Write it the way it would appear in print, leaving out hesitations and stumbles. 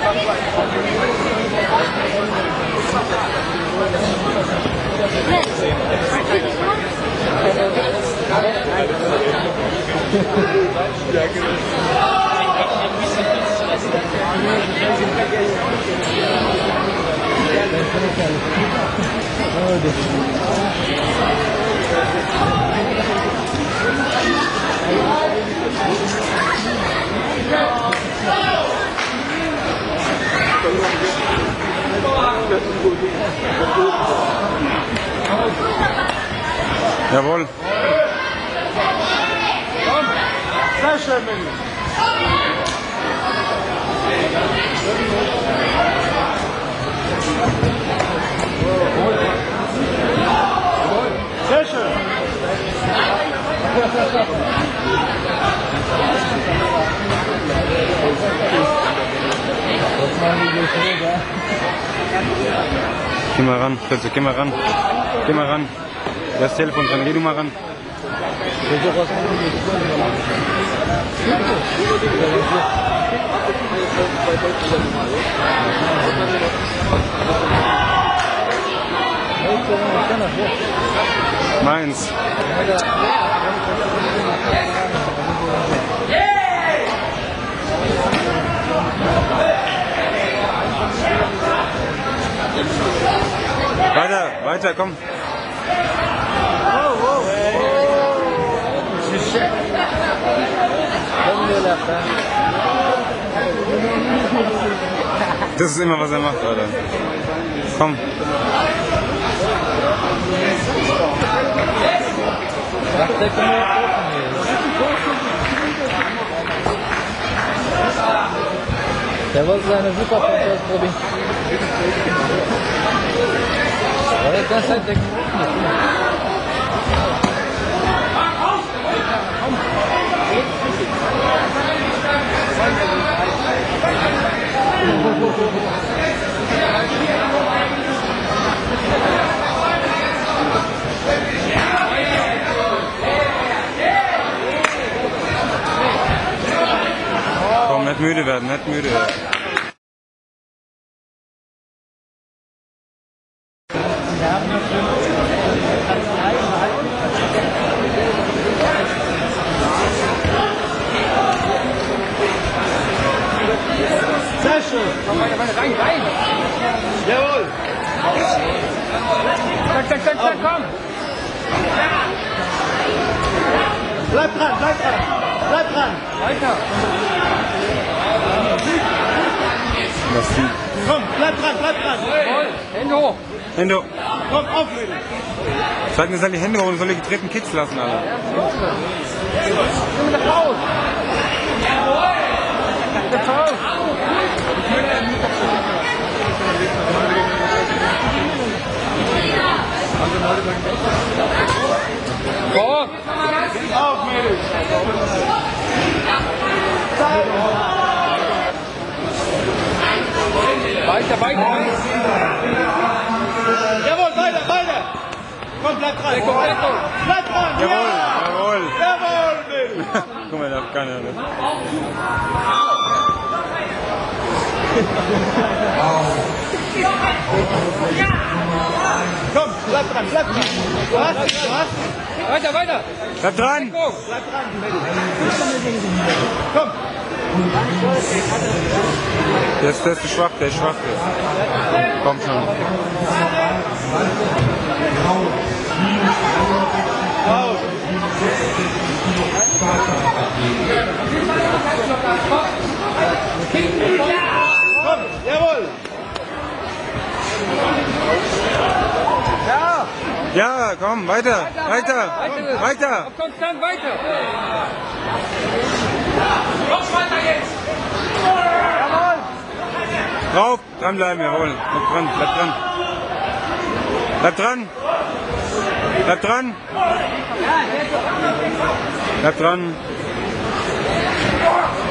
Jawohl. Komm, sehr schön, Menü. Sehr schön. Geh mal ran, Fritze, geh mal ran. Geh mal ran. Das Telefon dran, geh du mal ran. Meins. Weiter, weiter, komm. Das ist immer, was er macht, Alter. Komm. Der wollte seine Superpunkt ausprobieren. Aber das hat der Komm, nicht müde werden, nicht müde werden. Sehr schön. Komm, weiter, rein, rein. Jawohl. Zack, komm. Bleib dran, bleib dran. Bleib dran. Weiter. Komm, bleib dran. Hände hoch. Hände hoch. Komm, auflegen. Sag mir, soll die Hände hoch und soll die getreten Kids lassen, Alter. Nimm das raus. Das raus. Vor. Auf, Mädels. Weiter. Jawohl, weiter. Komm, bleib dran. Bleib dran. Jawohl. Jawohl, Mädels. Guck mal, da hat keiner. Ne? Komm, bleib dran. Du hast ihn. Weiter. Bleib dran! Bleib dran, Mädels. Komm. Der ist zu schwach, der ist schwach. Komm schon. Raus. Komm, jawohl. Ja, komm, weiter. Auf konstant weiter. Noch weiter jetzt. Drauf, dranbleiben, jawohl. Bleib dran. Bleib dran.